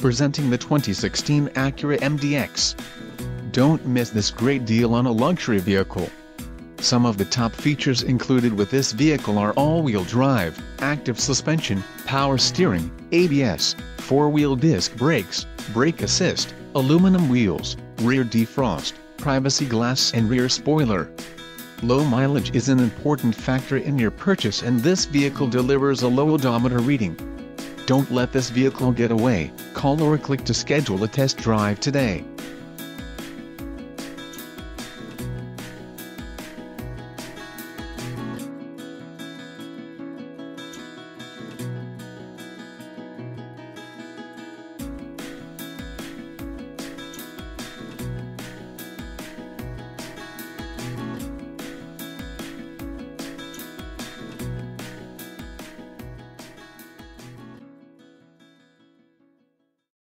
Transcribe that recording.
Presenting the 2016 Acura MDX. Don't miss this great deal on a luxury vehicle. Some of the top features included with this vehicle are all-wheel drive, active suspension, power steering, ABS, 4-wheel disc brakes, brake assist, aluminum wheels, rear defrost, privacy glass and rear spoiler. Low mileage is an important factor in your purchase, and this vehicle delivers a low odometer reading. Don't let this vehicle get away. Call or click to schedule a test drive today.